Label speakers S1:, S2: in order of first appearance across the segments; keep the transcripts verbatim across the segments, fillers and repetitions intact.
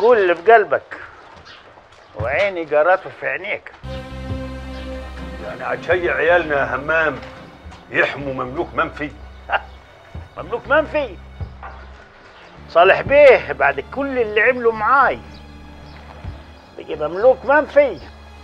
S1: قول اللي في قلبك وعيني جراته في عينيك.
S2: يعني هتشيع عيالنا يا همام يحموا مملوك منفي؟
S1: مملوك منفي؟ صالح بيه بعد كل اللي عمله معاي بيجي مملوك منفي؟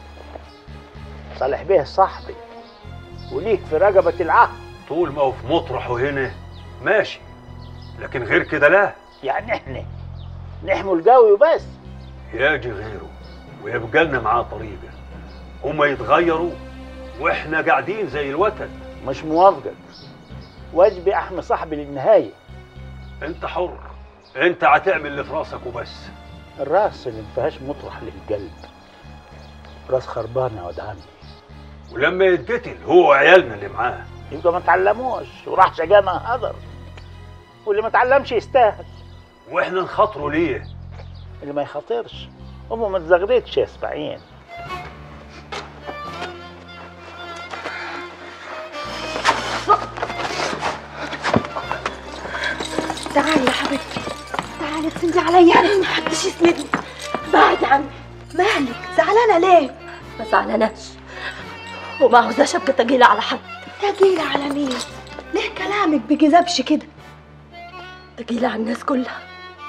S1: صالح بيه صاحبي وليك في رقبة العهد.
S2: طول ما هو في مطرحه هنا ماشي، لكن غير كده لا.
S1: يعني احنا نحموا القوي وبس؟
S2: ياجي غيره ويبقى لنا معاه طريقه، هما يتغيروا واحنا قاعدين زي الوتد.
S1: مش موافقك، واجبي احمي صاحبي للنهايه.
S2: انت حر، انت هتعمل اللي في راسك وبس.
S1: الراس اللي مفيهاش مطرح للقلب راس خربانه يا واد عمي.
S2: ولما يتقتل هو وعيالنا اللي معاه
S1: يبقى ما تعلموش وراح شجانا هدر، واللي ما تعلمش يستاهل.
S2: واحنا نخاطره ليه؟
S1: اللي ما يخاطرش امه ما تزغرتش يا اسماعيل.
S3: تعالي يا حبيبتي، تعالي تسندي عليا. محدش يسندني، بعد عني. مالك زعلانه ليه؟
S4: ما زعلاناش وما عاوزاش ابقى تقيله على حد.
S3: تقيله على مين؟ ليه كلامك بجذبش كده؟
S4: تقيله على الناس كلها.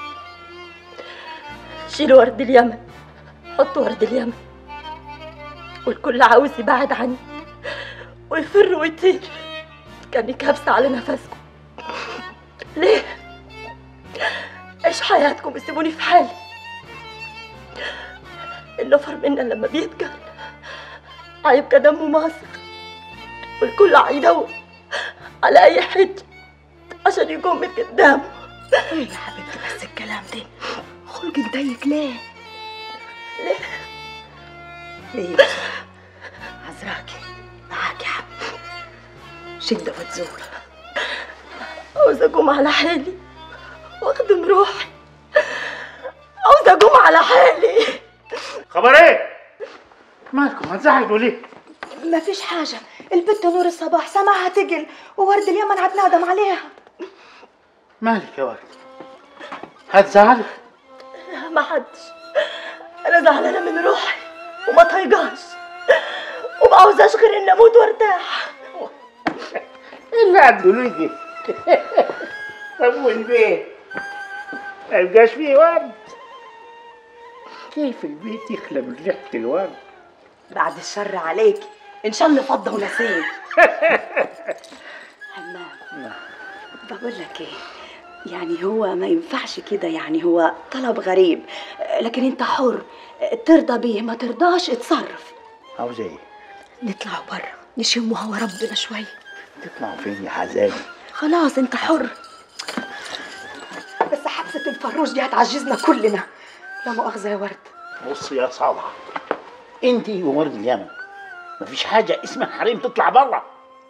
S4: شيلوا ورد اليمن، حطوا ورد اليمن، والكل عاوز يبعد عني ويفر ويطير. كاني كابسه على نفسكم. ليه؟ عيش حياتكم وسيبوني في حالي. النفر منا لما بيتقل هيبقى دمه ماسك، والكل هيدور على اي حجه عشان يقوم من قدامه.
S3: ايه يا حبيبتي بس الكلام ده؟ خلقك ضيق ليه؟
S4: ليه؟
S3: ليه؟ عذراكي معاكي حق، شده وتزول.
S4: عاوزة أقوم على حالي وأخدم روحي، عاوزة أقوم على حالي.
S1: خبر إيه؟ مالكم هتزعلوا ليه؟
S3: مفيش حاجة، البت نور الصباح سمعها تقل وورد اليمن هتنادم عليها.
S1: مالك يا ورد؟ هتزعلي؟
S4: ما حدش، أنا زعلانة من روحي وما طايقاش وما عاوزاش غير إني أموت وأرتاح.
S1: إيه اللي عدلوا دي؟ طب والبيت ما يبقاش فيه ورد؟ كيف البيت يخلى من ريحة الورد؟
S3: بعد الشر عليكي، إن شاء الله فضة ونسيم. همام، بقول لك إيه، يعني هو ما ينفعش كده، يعني هو طلب غريب، لكن أنت حر ترضى بيه ما ترضاش اتصرف.
S1: عاوز إيه؟
S3: نطلعوا برا نشم هوا ربنا شوية.
S1: تطلعوا فين يا حزاني؟
S3: خلاص أنت حر، بس حبسة الفروج دي هتعجزنا كلنا. لا مؤاخذة يا ورد.
S1: بص يا صالحة، انتي وورد اليمن مفيش حاجة اسمها حريم تطلع برا.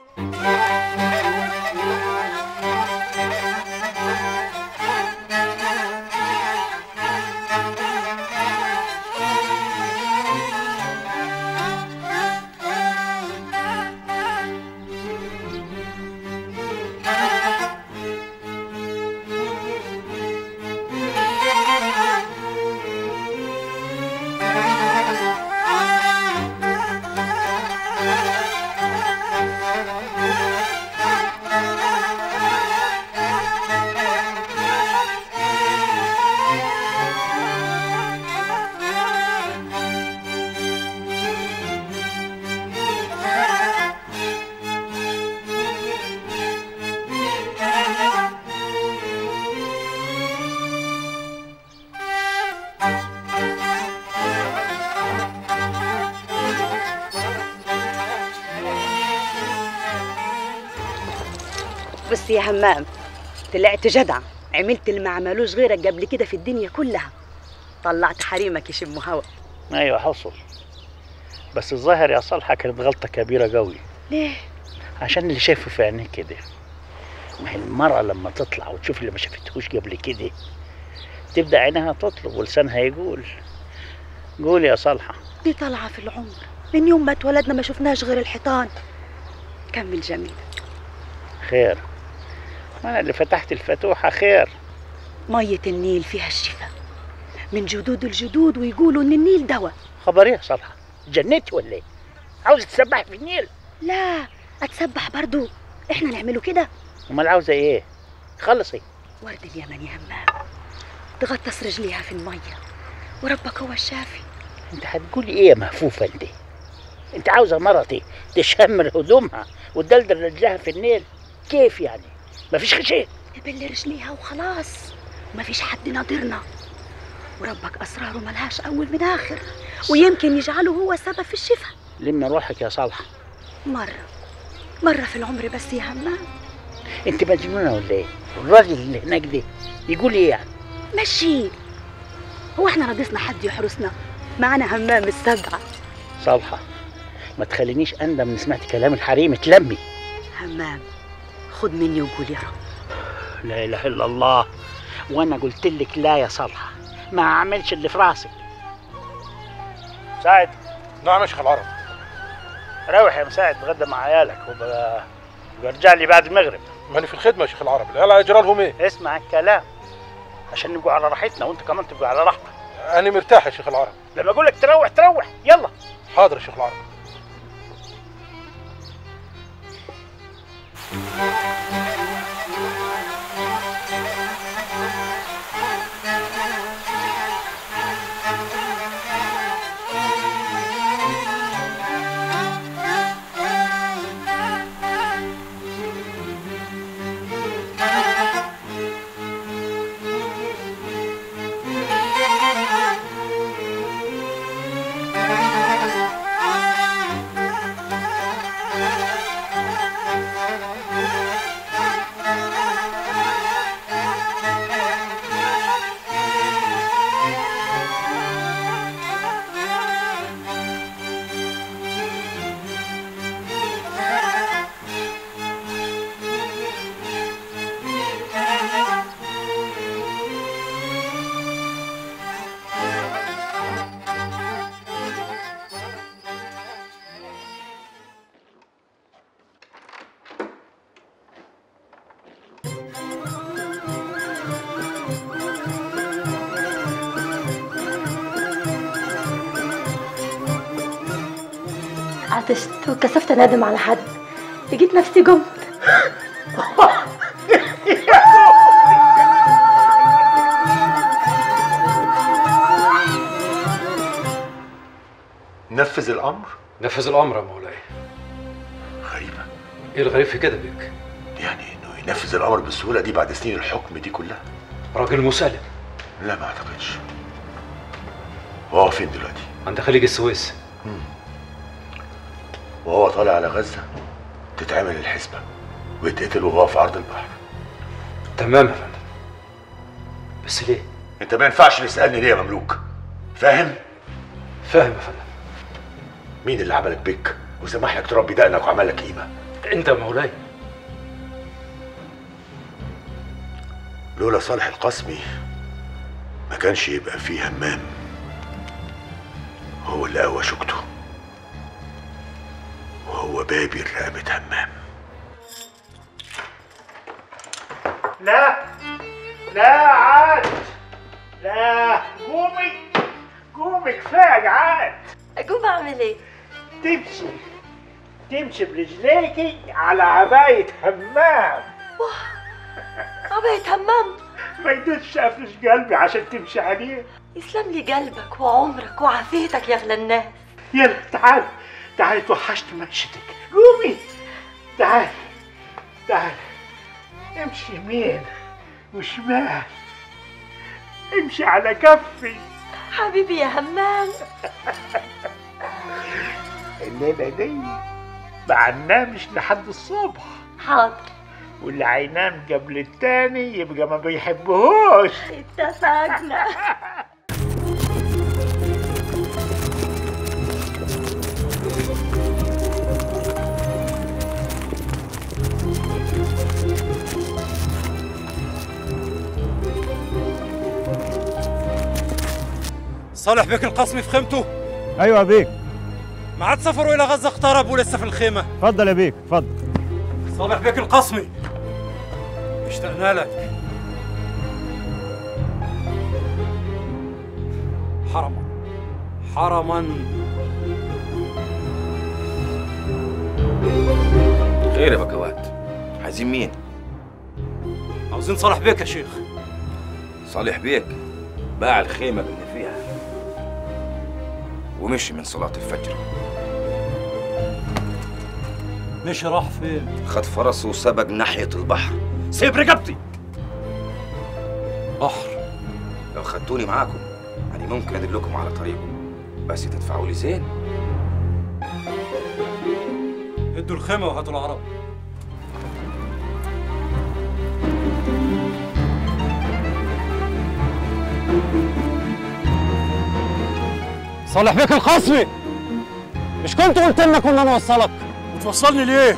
S5: بس يا همام طلعت جدع، عملت اللي ما عملوش غيرك قبل كده في الدنيا كلها، طلعت حريمك يشموا هوا.
S1: ايوه حصل، بس الظاهر يا صالحة كانت غلطة كبيرة قوي.
S5: ليه؟
S1: عشان اللي شايفه في عينيك كده. ما هي المرأة لما تطلع وتشوف اللي ما شافتهوش قبل كده تبدأ عينها تطلب ولسانها يقول. قول يا صالحة.
S5: دي طالعة في العمر، من يوم ما اتولدنا ما شفناش غير الحيطان. كمل جميل.
S1: خير، ما أنا اللي فتحت الفتوحة. خير.
S5: مية النيل فيها الشفاء، من جدود الجدود ويقولوا ان النيل دواء.
S1: خبر ايه يا صالحه؟ جنيتي ولا ايه؟ عاوزه تسبحي في النيل؟
S5: لا اتسبح برضو، احنا نعمله كده.
S1: امال عاوزه ايه؟ خلصي.
S5: ورد اليمن يا همام تغطس رجليها في الميه وربك هو الشافي.
S1: انت هتقولي ايه يا مهفوفه انت؟ انت عاوزه مرتي تشمر هدومها وتدلدل رجلها في النيل؟ كيف يعني؟ مفيش خشيه؟
S5: نبل رجليها وخلاص، مفيش حد ناظرنا، وربك اسراره ملهاش اول من اخر، ويمكن يجعله هو السبب في الشفاء.
S1: لم روحك يا صالحه.
S5: مره مره في العمر بس يا همام.
S1: انت مجنونه ولا ايه؟ الراجل اللي هناك ده يقول ايه يعني؟
S5: مشي، هو احنا رضينا حد يحرسنا؟ معنا همام السبعه.
S1: صالحه ما تخلينيش اندم ان سمعت كلام الحريم. اتلمي.
S5: همام خد مني وقول يا رب.
S1: لا اله الا الله. وانا قلت لك لا يا صالحه، ما اعملش اللي في راسك. سعد.
S6: نعم يا شيخ العرب.
S1: روح يا مساعد اتغدى مع عيالك وبقى ارجع لي بعد المغرب.
S6: ماني في الخدمه يا شيخ العرب. العيال هيجرى لهم ايه؟
S1: اسمع الكلام عشان نبقوا على راحتنا وانت كمان تبقى على راحتك.
S6: انا مرتاح يا شيخ العرب.
S1: لما اقول لك تروح تروح. يلا.
S6: حاضر يا شيخ العرب.
S4: عطشت وكسفت انادم على حد، لقيت نفسي قمت.
S2: نفذ الامر.
S7: نفذ الامر يا مولاي.
S2: غريبه.
S7: ايه الغريب في كده بيك؟
S2: يعني انه ينفذ الامر بالسهوله دي بعد سنين الحكم دي كلها؟
S7: راجل مسالم.
S2: لا ما اعتقدش. وهو فين دلوقتي؟
S7: عند خليج السويس.
S2: مم. وهو طالع على غزه تتعمل الحسبه ويتقتل وهو في عرض البحر.
S7: تمام يا فندم. بس ليه؟
S2: انت ما ينفعش تسالني ليه يا مملوك. فاهم؟
S7: فاهم يا فندم.
S2: مين اللي عملك بك وسمح لك تربي دقنك وعمل لك قيمه؟
S7: انت يا مولاي.
S2: لولا صالح القاسمي ما كانش يبقى فيه همام. هو اللي قوى شوكته وهو بابي رقبة همام.
S1: لا لا عاد لا. قومي قومي كفايه عاد.
S4: اقوم اعمل ايه؟
S1: تمشي تمشي برجليكي على عباية همام.
S4: عباية همام؟
S1: ما يدوش افرش قلبي عشان تمشي عليه.
S4: يسلم لي قلبك وعمرك وعافيتك يا اغلى الناس.
S1: يلا تعال تعالي توحشت مشيتك. قومي تعال تعال. امشي يمين وشمال. امشي على كفي.
S4: حبيبي يا همام.
S1: الليلة دي ما ننامش لحد الصبح.
S4: حاضر.
S1: واللي هينام قبل التاني يبقى ما بيحبهوش.
S4: اتفقنا.
S8: صالح بيك القاسمي في خيمته؟
S9: ايوه يا بيك.
S8: ميعاد سفره الى غزه اقترب ولسه في الخيمه.
S9: اتفضل يا بيك اتفضل.
S8: صالح بيك القاسمي اشتقنا لك. حرما حرما.
S10: خير يا بكوات، عايزين مين؟
S8: عاوزين صالح بيك يا شيخ.
S10: صالح بيك باع الخيمة اللي فيها ومشي من صلاة الفجر.
S8: مشي راح فين؟
S10: خد فرسه وسبق ناحية البحر. سيب رقبتي.
S8: بحر؟
S10: لو خدتوني معاكم يعني ممكن ادلكم على طريقه، بس تدفعوا لي زين.
S8: ادوا الخيمة وهاتوا العرب.
S11: صالح بيك القصمي، مش كنت قلت لنا كنا نوصلك؟
S8: وتوصلني ليه؟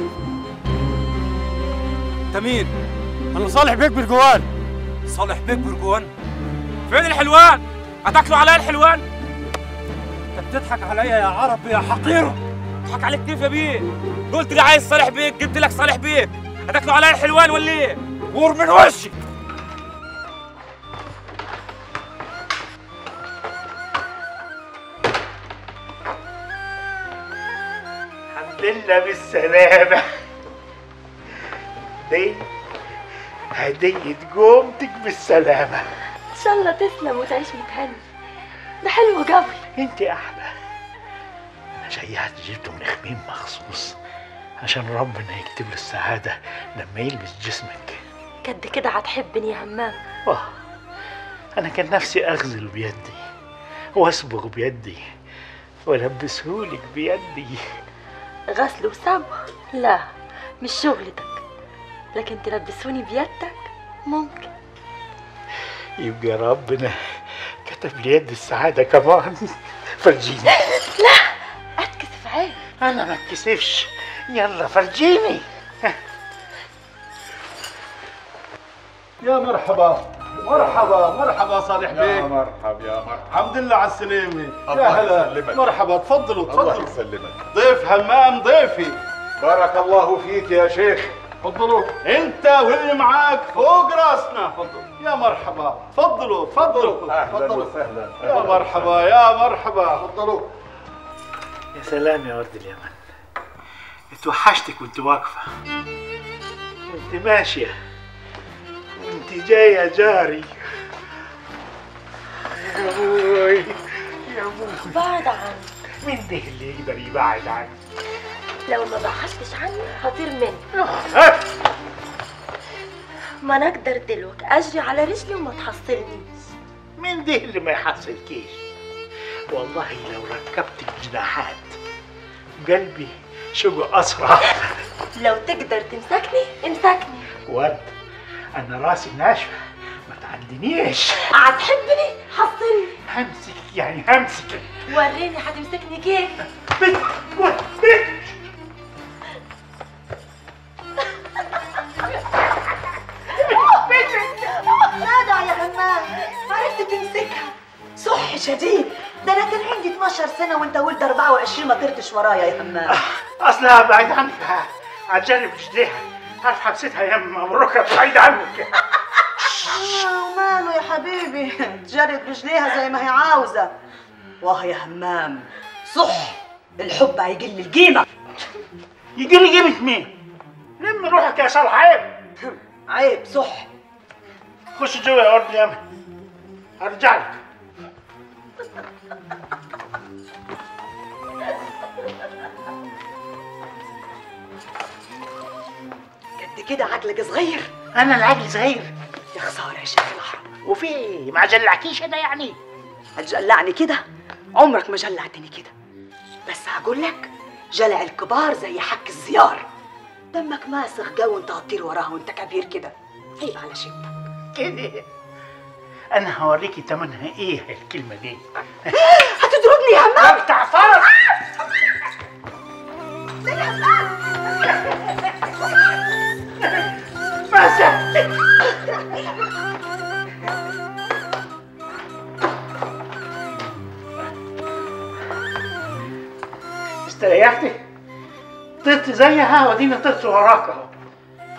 S8: انت مين؟ انا صالح بيك برجوان. صالح بيك برجوان؟ فين الحلوان؟ هتاكلوا عليا الحلوان؟ انت بتضحك عليا يا عربي يا حقير.
S12: اضحك عليك كيف يا بيه؟ قلت لي عايز صالح بيك، جبت لك صالح بيك. هتاكلوا عليا الحلوان ولا ايه؟ غور من وشي.
S1: الحمد لله بالسلامة. دي هدية قومتك بالسلامة.
S4: ان شاء الله تسلم وتعيش متهني. ده حلو قوي.
S1: انت احلى. انا شيعت جبته من خميم مخصوص عشان ربنا يكتب له السعادة لما يلمس جسمك.
S4: قد كده هتحبني يا همام.
S1: واه انا كان نفسي اغزل بيدي واصبغ بيدي والبسهولك بيدي.
S4: غسل وصبغ؟ لا مش شغلتك، لكن تلبسوني بيدك ممكن.
S1: يبقى ربنا كتب لي يد السعادة كمان. فرجيني.
S4: لا اتكسف عيب.
S1: انا ما اتكسفش. يلا فرجيني.
S13: يا مرحبا مرحبا مرحبا صالح بيك.
S14: يا مرحبا يا مرحبا.
S13: الحمد لله على السلامة.
S14: الله
S13: يا هلا
S14: يسلمك.
S13: مرحبا. تفضلوا تفضلوا.
S14: الله يسلمك.
S13: ضيف همام ضيفي.
S14: بارك الله فيك يا شيخ.
S13: تفضلوا انت واللي معاك فوق راسنا. تفضلوا يا مرحبا. تفضلوا تفضلوا.
S14: اهلا وسهلا.
S13: يا مرحبا يا مرحبا. تفضلوا.
S1: يا سلام يا ورد اليمن. اتوحشتك وانت واقفة وانت ماشية وانت جاية جاري. يا ابوي يا ابوي
S4: بعد عني.
S1: مين ده اللي يقدر يبعد عني؟
S4: لو ما بعدتش عني هطير منك. ما انا اقدر دلوك اجري على رجلي وما تحصلنيش.
S1: مين ده اللي ما يحصلكيش؟ والله لو ركبتك جناحات قلبي شقه اسرع.
S4: لو تقدر تمسكني امسكني.
S1: ورد انا راسي ناشفه ما تعندنيش.
S4: هتحبني حصلني.
S1: همسك يعني همسك.
S4: وريني هتمسكني كيف.
S1: بت بت بت
S3: جدع يا همام، عرفت تمسكها. صح شديد. ده انا كان عندي اتناشر سنه وانت ولد اربعة وعشرين ما طرتش ورايا يا همام.
S1: اصلها بعيد عنك. هتجرب رجليها. عارف حبستها يما والركب بعيد عنك.
S3: آه ماله يا حبيبي، تجرد رجليها زي ما هي عاوزه. واه يا همام صح، الحب هيقل القيمه.
S1: يقل قيمه مين؟ لم روحك يا صالح. عيب
S3: عيب صح.
S1: خش جوا يا ورد اليمن ارجع لك.
S3: قد كده عقلك صغير.
S1: انا العقل صغير؟
S3: يا خساره يا شيخ الحرام.
S1: وفي ايه؟ ما جلعكيش انا يعني؟
S3: هتجلعني كده؟ عمرك ما جلعتني كده. بس هقول لك جلع الكبار زي حك الزيار. دمك ماسخ جو وانت هتطير وراها وانت كبير كده. عيب على شبك
S1: كده. انا هوريكي تمنها ايه الكلمه دي.
S3: هتضربني يا همام.
S1: اقطع فرس. استريحتي؟ طرت زيها ودينا طرت وراك اهو.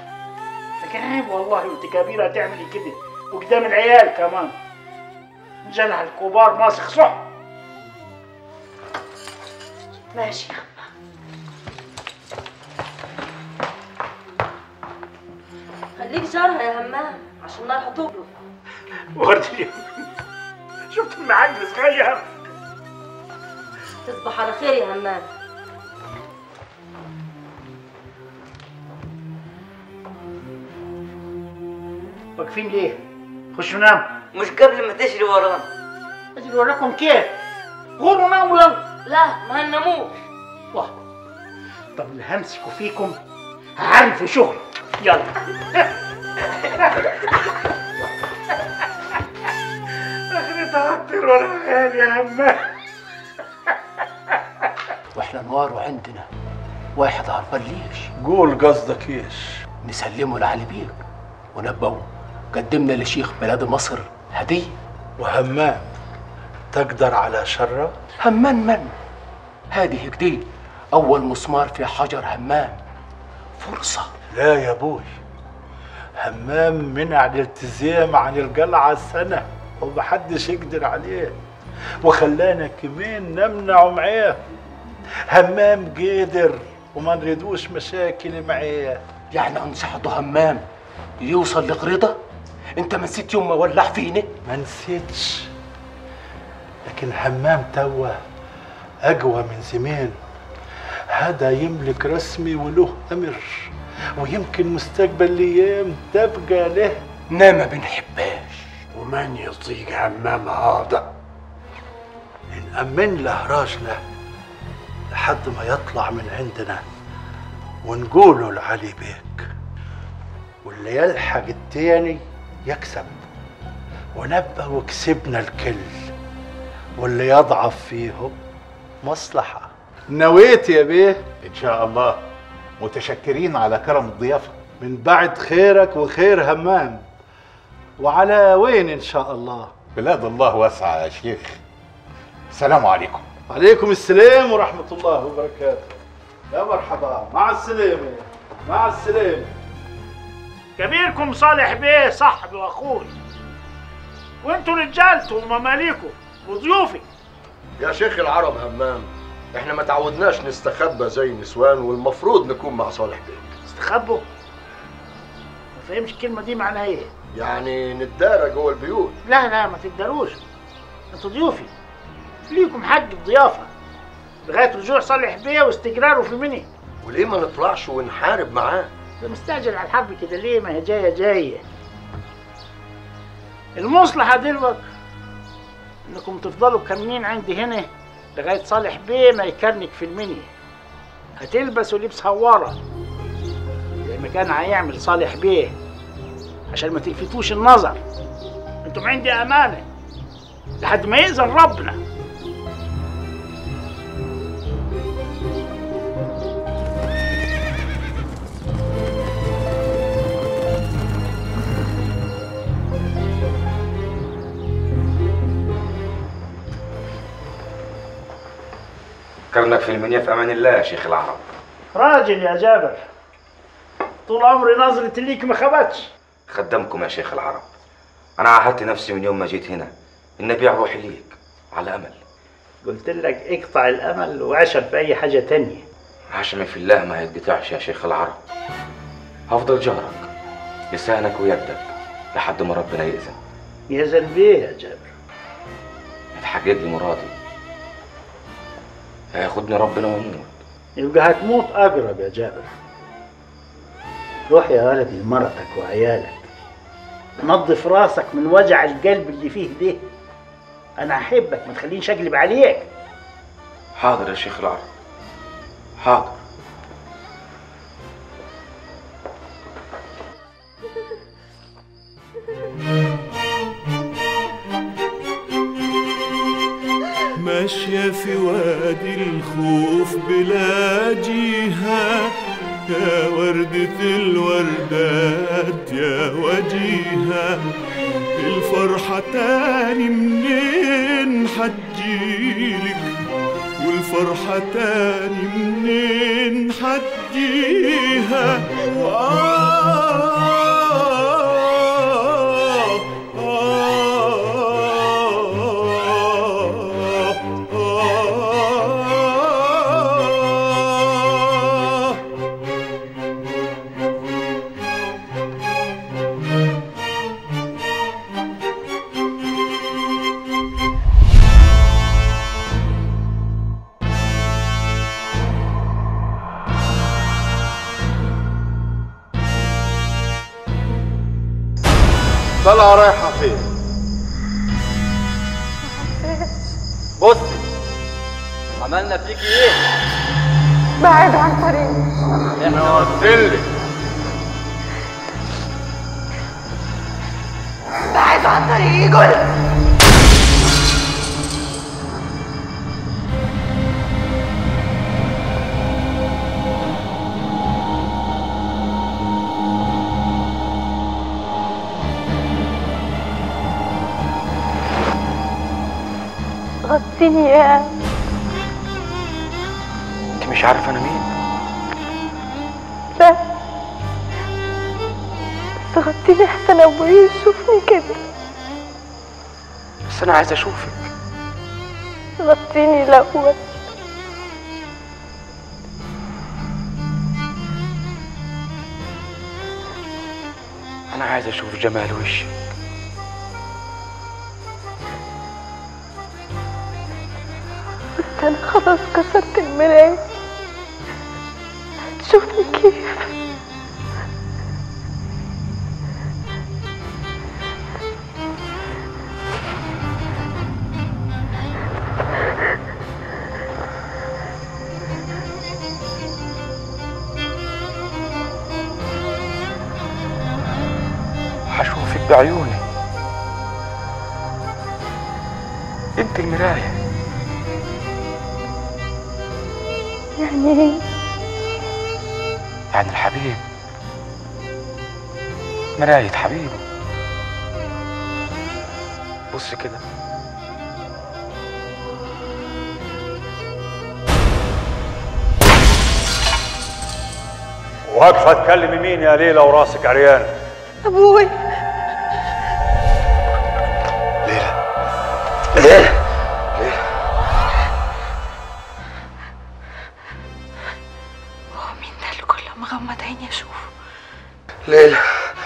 S1: لكن عيب والله وانت كبيره تعملي كده وقدام العيال كمان.
S15: جلع الكبار ماسخ صح.
S4: ماشي يا عم. خليك جارها يا همام عشان نار هتبرد.
S15: وردي شفت المعلم صغير.
S4: تصبح على خير يا همام.
S15: واقفين ليه؟ خشوا نام.
S16: مش قبل ما تجري ورانا.
S15: اجري وراكم كيف؟ غوروا ناموا يلا.
S4: لا ما هنموش.
S15: واه طب اللي همسكوا فيكم هعرفوا شغل. يلا. اخرتها هتطير ولا خيال يا عم. واحنا نوار وعندنا واحد هربان ليش.
S13: قول قصدك ايش؟
S15: نسلمه لعلي بيك ونبهه قدمنا لشيخ بلاد مصر هديه.
S13: وهمام تقدر على شره؟
S15: همام من؟ هذه هديه اول مسمار في حجر همام. فرصه.
S13: لا يا ابوي، همام منع الالتزام عن القلعه سنه ومحدش يقدر عليه، وخلانا كمان نمنعه معاه. همام قادر وما نريدوش مشاكل معاه.
S15: يعني انصحته همام يوصل لقريضه؟ انت ما نسيت يوم ما ولع فينا؟
S13: ما نسيتش، لكن همام توا اقوى من زمان. هذا يملك رسمي وله امر، ويمكن مستقبل الايام تبقى له.
S15: نا ما بنحباش ومن يطيق همام هذا.
S13: نأمن له راجله لحد ما يطلع من عندنا ونقوله لعلي بيك، واللي يلحق التاني يكسب، ونبقى وكسبنا الكل، واللي يضعف فيهم مصلحة.
S14: نويت يا بيه؟ ان شاء الله. متشكرين على كرم الضيافة.
S13: من بعد خيرك وخير همام. وعلى وين ان شاء الله؟
S14: بلاد الله واسعة يا شيخ. السلام عليكم.
S13: عليكم السلام ورحمة الله وبركاته. يا مرحبا. مع السلامة. مع السلامة.
S15: كبيركم صالح بيه صاحبي واخوي، وانتوا رجالته ومماليكوا وضيوفي.
S17: يا شيخ العرب همام، احنا ما تعودناش نستخبى زي النسوان، والمفروض نكون مع صالح بيه.
S15: استخبوا؟ ما فهمش الكلمة دي معناها ايه؟
S17: يعني نتدارى جوه البيوت.
S15: لا لا ما تقدروش، انتوا ضيوفي، ليكم حق الضيافة لغاية رجوع صالح بيه واستقراره في مني.
S17: وليه ما نطلعش ونحارب معاه؟
S15: ده مستعجل على الحرب كده ليه؟ ما هي جاية جاية. المصلحة دلوقتي انكم تفضلوا كامنين عندي هنا لغاية صالح بيه ما يكرنك في المني. هتلبسوا لبس هوارة زي ما كان هيعمل صالح بيه عشان ما تلفتوش النظر. انتم عندي امانة لحد ما يأذن ربنا.
S10: كرنك في المنيا في امان الله يا شيخ العرب.
S15: راجل يا جابر، طول عمري نظرتي ليك ما خبتش.
S10: خدمكم يا شيخ العرب. انا عهدت نفسي من يوم ما جيت هنا ان ابيع روحي ليك على امل.
S15: قلت لك اقطع الامل وعشم في اي حاجه تانية.
S10: عشمي في الله ما هيتقطعش يا شيخ العرب. هفضل جارك لسانك ويدك لحد ما ربنا يأذن.
S15: يأذن بيه يا جابر؟
S10: اتحقق لي مرادي، هياخدني ربنا ونموت.
S15: يبقى هتموت اقرب يا جابر. روح يا ولدي لمرتك وعيالك، نظف راسك من وجع القلب اللي فيه ده. انا احبك، ما تخلينيش اقلب عليك.
S10: حاضر يا شيخ العرب، حاضر.
S18: ماشية في وادي الخوف بلا جهة، يا وردة الوردات يا وجيهة، الفرحة تاني منين حتجيلك، والفرحة تاني منين حتجيها. وآه آه
S13: طالعه رايحه فين؟
S19: بصي عملنا فيكي ايه؟
S4: بعد عن طريقي.
S19: احنا قلتلك
S4: بعد عن طريقي قلت. غطيني يا
S10: انت مش عارفه انا مين؟
S4: لا بس غطيني احسن ابوي يشوفني كده.
S10: بس انا عايز اشوفك.
S4: غطيني الاول.
S10: انا عايز اشوف جمال وشك.
S4: بس انا خلاص كسرت المراية. شوفني كيف.
S10: هشوفك بعيوني. انت المراية.
S4: يعني ايه؟
S10: يعني الحبيب مراية حبيبي. بص كده.
S2: واقفه تكلمي مين يا ليلى وراسك عريان؟
S4: ابوي.
S10: ليلى ليلى
S4: هو مين ده اللي كل ما اغمض عيني اشوفه؟
S10: ليلى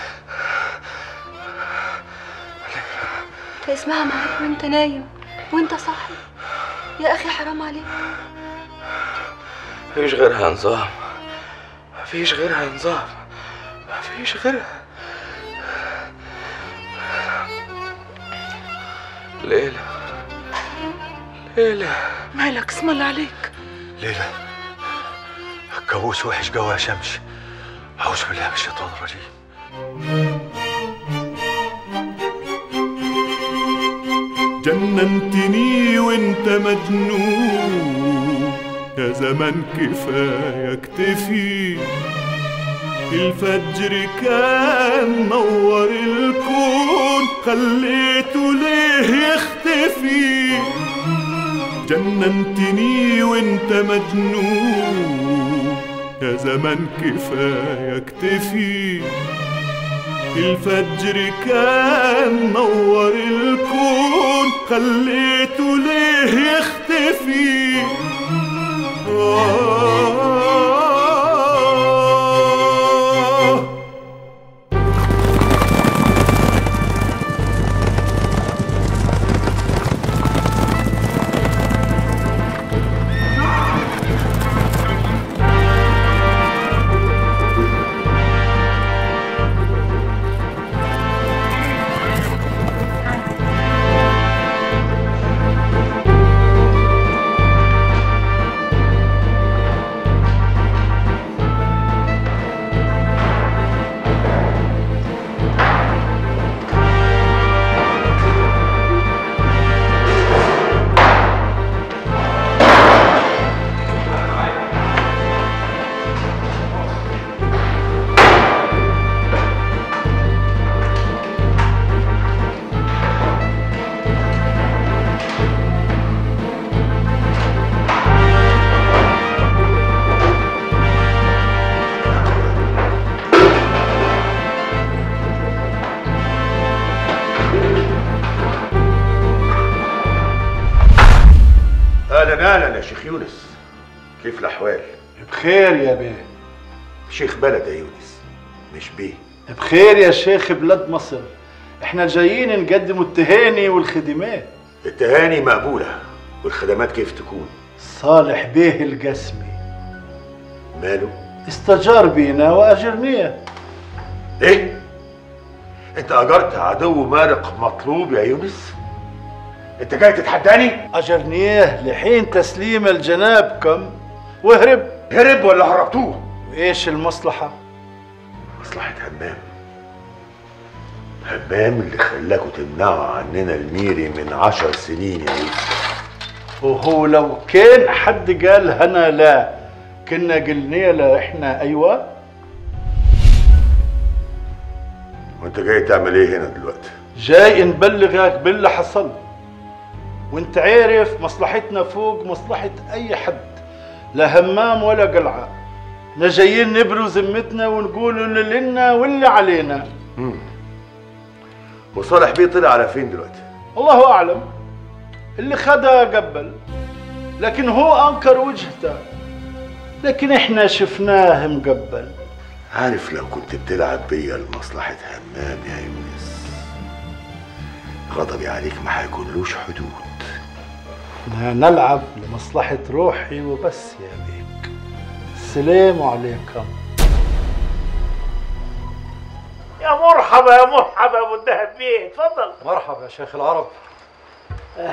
S4: اسمها معاك وانت نايم وانت صاحي. يا اخي حرام عليك.
S10: مفيش غيرها نظام. مفيش غيرها نظام. مفيش غيرها. ليلى ليلى
S4: مالك؟ اسم الله عليك.
S2: ليلى الكابوس وحش قوي يا شمس. اعوذ بالله من الشيطان الرجيم.
S18: جننتني وانت مجنون يا زمان كفايه اكتفي. الفجر كان نور الكون خليته ليه يختفي. جننتني وانت مجنون يا زمان كفايه اكتفي. الفجر كان نور الكون خليته ليه يختفي. آه
S17: اهلا اهلا يا شيخ يونس. كيف الاحوال؟
S13: بخير يا بيه.
S17: شيخ بلد يا يونس مش بيه.
S13: بخير يا شيخ بلاد مصر. احنا جايين نقدم التهاني والخدمات.
S17: التهاني مقبوله والخدمات كيف تكون؟
S13: صالح بيه القسمي
S17: ماله؟
S13: استجار بينا واجرنيه.
S17: ايه؟
S20: انت اجرت عدو مارق مطلوب يا يونس؟ انت جاي تتحداني؟
S13: اجرنيه لحين تسليم الجنابكم وهرب.
S20: هرب ولا هربتوه؟
S13: وايش المصلحة؟
S20: مصلحة همام. همام اللي خلاكوا تمنعوا عننا الميري من عشر سنين يا يوسف.
S13: وهو لو كان حد قال هنا لا كنا قلنا له احنا ايوه.
S20: وانت جاي تعمل ايه هنا دلوقتي؟
S13: جاي نبلغك باللي حصل، وانت عارف مصلحتنا فوق مصلحة اي حد، لا همام ولا قلعة. احنا جايين نبروا ذمتنا ونقول اللي لنا واللي علينا.
S20: امم وصالح بيه طلع على فين دلوقتي؟
S13: الله اعلم، اللي خدها قبل، لكن هو انكر وجهته، لكن احنا شفناه مقبل.
S20: عارف لو كنت بتلعب بيا لمصلحة همام يا يونس، غضبي عليك ما هيكونلوش حدود.
S13: احنا نلعب لمصلحة روحي وبس يا بيك. السلام عليكم.
S15: يا مرحبا يا مرحبا يا ابو الدهب بيه، اتفضل.
S11: مرحبا يا شيخ العرب. اه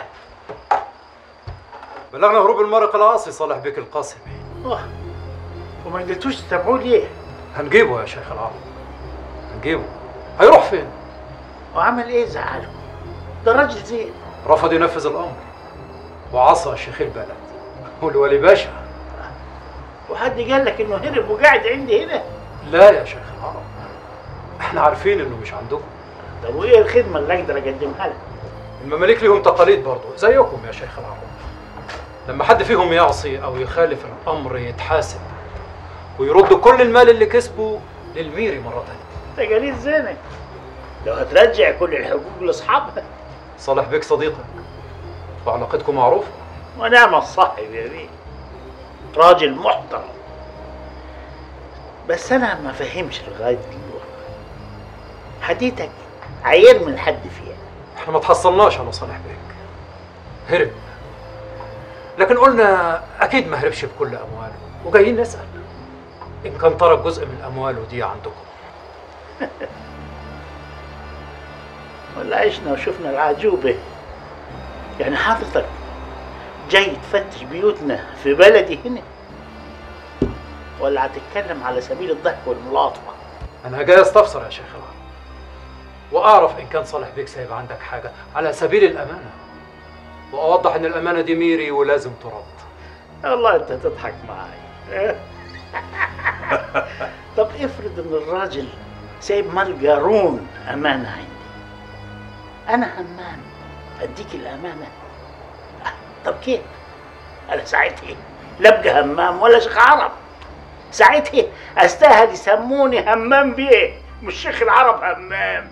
S11: بلغنا هروب المارق العاصي صالح بيك القاسمي.
S15: اه وما قدرتوش تتابعوه ليه؟
S11: هنجيبه يا شيخ العرب، هنجيبه. هيروح فين؟
S15: وعمل ايه زعله؟ ده راجل زين.
S11: رفض ينفذ الامر وعصى شيخ البلد والولي باشا.
S15: وحد قال لك انه هرب وقاعد عندي هنا؟
S11: لا يا شيخ العرب، احنا عارفين انه مش عندكم.
S15: طب وايه الخدمه اللي اقدر اقدمها لك؟
S11: المماليك ليهم تقاليد برضه زيكم يا شيخ العرب. لما حد فيهم يعصي او يخالف الامر يتحاسب ويرد كل المال اللي كسبه للميري مره ثانيه.
S15: تقاليد زينه لو هترجع كل الحقوق لاصحابها.
S11: صالح بيك صديقك وعلاقتكم معروفه.
S15: ونعم الصاحب يا بيه، راجل محترم. بس انا ما فهمش لغايه دلوقتي حديتك عير من حد فيها.
S11: احنا ما تحصلناش على صالح بيك، هرب، لكن قلنا اكيد ما هربش بكل امواله وجايين نسال ان كان ترك جزء من امواله دي عندكم.
S15: ولا عشنا وشفنا العجوبه. يعني حضرتك جاي تفتش بيوتنا في بلدي هنا، ولا هتتكلم على سبيل الضحك والملاطفه؟
S11: انا جاي استفسر يا شيخ العرب واعرف ان كان صالح بيك سايب عندك حاجه على سبيل الامانه، واوضح ان الامانه دي ميري ولازم ترد.
S15: والله انت تضحك معايا. طب افرض ان الراجل سايب مال قارون امانه عندي، انا همام اديك الامانه؟ طب كيف؟ انا ساعتها لا ابقى همام ولا شيخ عرب، ساعتها استاهل يسموني همام بيه مش شيخ العرب همام.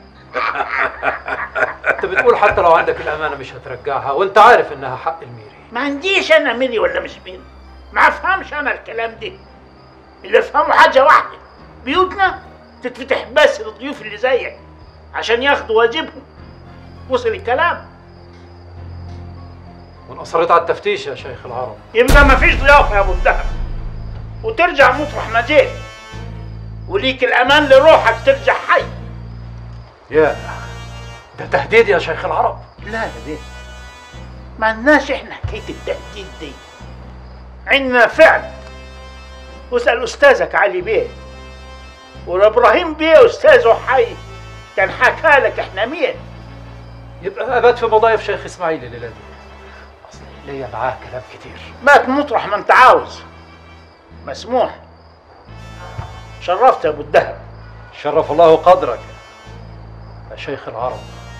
S11: انت بتقول حتى لو عندك الامانه مش هترجعها وانت عارف انها حق الميري.
S15: ما عنديش انا ميري ولا مش ميري، ما افهمش انا الكلام ده. اللي افهمه حاجه واحده، بيوتنا تتفتح بس للضيوف اللي زيك عشان ياخدوا واجبهم. وصل الكلام؟
S11: وان اصريت على التفتيش يا شيخ العرب
S15: يبقى ما فيش ضيافه يا ابو الدهب، وترجع مطرح ما جيت، وليك الامان لروحك ترجع حي.
S11: يا ده تهديد يا شيخ العرب.
S15: لا يا بيه، ما عندناش احنا حكايه التهديد دي، عندنا فعل. واسال استاذك علي بيه، وابراهيم بيه استاذه حي كان حكى لك احنا مين.
S11: يبقى ابات في مضايف شيخ اسماعيل الليله دي، اصل ليا معاه كلام كتير.
S15: بات مطرح ما انت عاوز، مسموح. شرفت يا ابو الدهب.
S11: شرف الله قدرك يا شيخ العرب.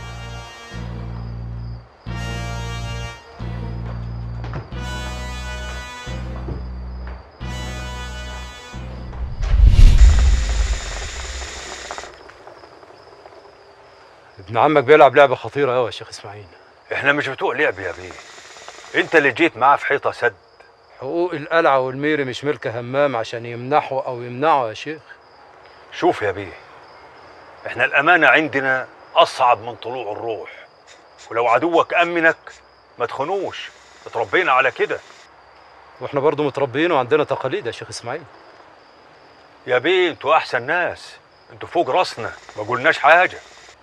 S11: ابن عمك بيلعب لعبه خطيره قوي يا شيخ اسماعيل.
S2: احنا مش بتوع لعب يا بيه، انت اللي جيت معاه في حيطه سد.
S11: حقوق القلعه والميري مش ملك همام عشان يمنحه او يمنعه يا شيخ.
S2: شوف يا بيه، احنا الامانه عندنا اصعب من طلوع الروح، ولو عدوك امنك ما تخونوش، اتربينا على كده.
S11: واحنا برضو متربيين وعندنا تقاليد يا شيخ اسماعيل.
S2: يا بيه انتوا احسن ناس، انتوا فوق راسنا ما قلناش حاجه.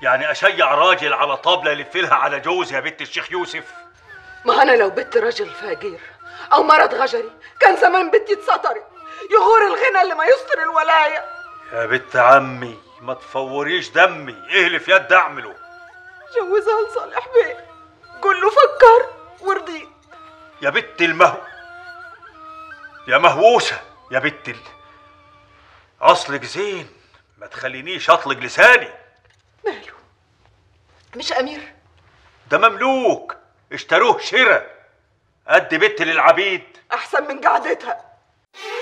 S2: يعني اشيع راجل على طابله الفلها على جوز يا بنت الشيخ يوسف؟
S21: ما انا لو بنت راجل فاجر او مرض غجري كان زمان بنتي اتسطرت. يغور الغنى اللي ما يستر الولايه.
S2: يا بنت عمي ما تفوريش دمي، ايه اللي في يد اعمله؟
S21: جوزها لصالح بيه، قول له فكر ورضيت.
S2: يا بنت المهو يا مهووسه يا بنت ال... اصلك زين، ما تخلينيش اطلق لساني.
S21: ماله؟ مش امير؟
S2: ده مملوك اشتروه شراء قد بنت للعبيد.
S21: احسن من قعدتها.